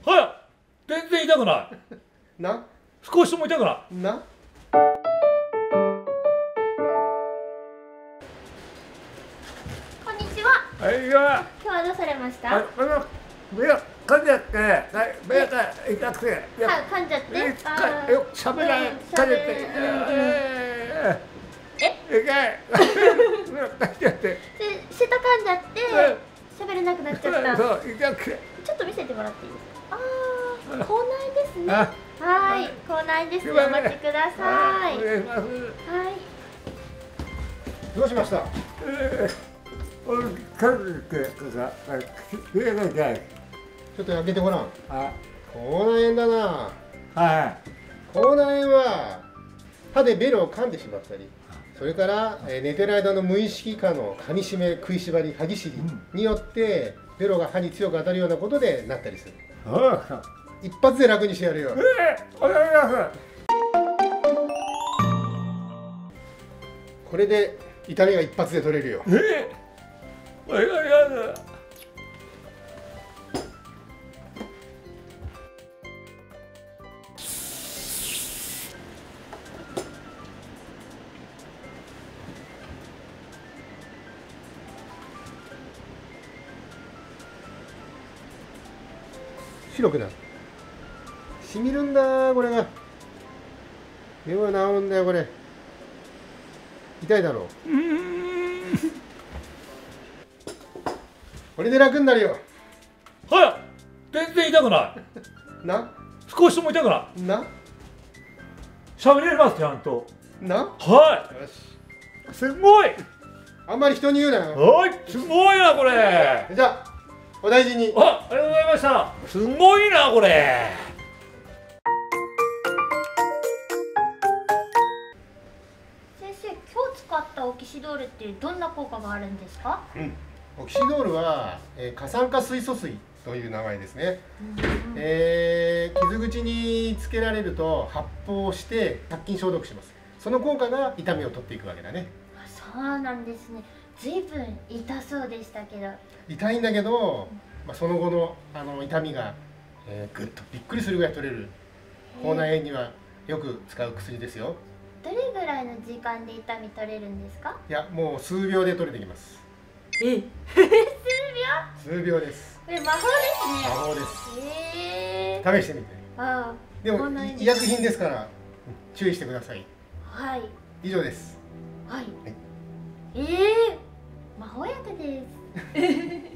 はい。全然痛くない。 な。 少しも痛くない。 な。 こんにちは。 はい、今日はどうされました？ 目が噛んじゃって、目が痛くて。 噛んじゃって。 よく喋らない。噛んじゃって。痛い。噛んじゃって。 舌噛んじゃって。喋れなくなっちゃった。 そう、痛くて。 ちょっと見せてもらっていいですか？ああ、口内ですね。はい、口内です。お待ちください。 お願いします。 はい。 どうしました？ 噛んでてさ、目が痛い。 ちょっと開けてごらん。口内炎だな。 はい。 口内炎は歯でベロを噛んでしまったり、それから寝てる間の無意識下の噛み締め、食いしばり、歯ぎしりによってベロが歯に強く当たるようなことでなったりする。一発で楽にしてやるよ。 お願いします。 これで痛みが一発で取れるよ。 お願いします。 白くなる。しみるんだこれが。目は治るんだよこれ。痛いだろう。これで楽になるよ。 はい。全然痛くない。 な。 少しも痛くない。 な。 喋れますちゃんと。 な。 はい。 よし。 すごい。 あんまり人に言うなよ。 はい。すごいなこれ。 じゃあお大事に。 ありがとうございました。すごいなこれ。 先生、今日使ったオキシドールってどんな効果があるんですか？ オキシドールは、過酸化水素水という名前ですね。傷口につけられると発泡して殺菌消毒します。その効果が痛みを取っていくわけだね。 そうなんですね。ずいぶん痛そうでしたけど。 痛いんだけど、その後の痛みが、ぐっとびっくりするぐらい取れる口内炎にはよく使う薬ですよ。 どれぐらいの時間で痛み取れるんですか？ いや、もう数秒で取れてきます。 数秒？ 数秒です。 魔法ですね。 魔法です。試してみて。でも医薬品ですから注意してください。 はい。 以上です。 はい。魔法薬です。